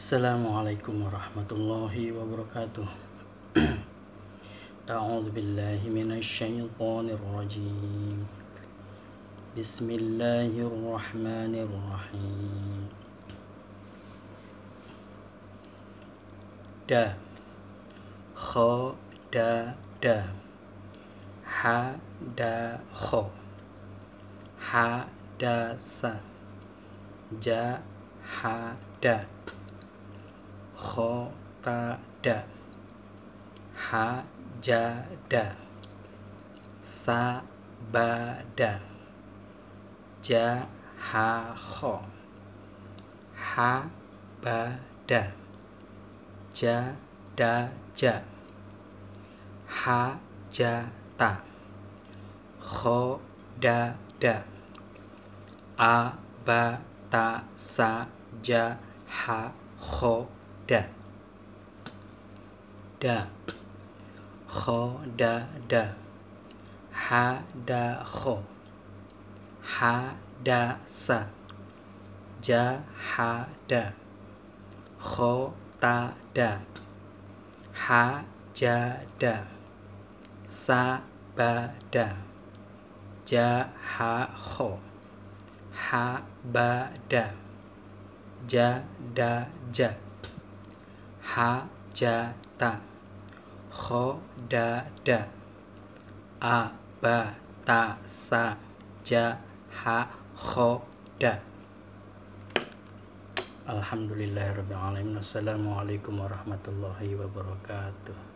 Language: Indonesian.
Assalamualaikum warahmatullahi wabarakatuh. A'udzu billahi minasyaitonir rajim. Bismillahirrahmanirrahim. Da, kha, da, da. Ha, da, kho. Ha, da, sa. Ja, ha, da. Kho, ta, da. Ha, ja, da. Sa, ba, da. Ja, ha, kho. Ha, ba, da. Ja, da, ja. Ha, ja, ta. Kho, da, da. A, ba, ta, sa, ja, ha, kho, da. Da, kho, da, da. Ha, da, kho. Ha, da, sa. Ja, ha, da. Kho, ta, da. Ha, ja, da. Sa, ba, da. Ja, ha, kho. Ha, ba, da. Ja, da, ja. Ha, ja, ta. Kho, da, da. A, ba, ta, sa. Ja, ha, kho, da. Alhamdulillahirrabbilalamin. Wassalamualaikum warahmatullahi wabarakatuh.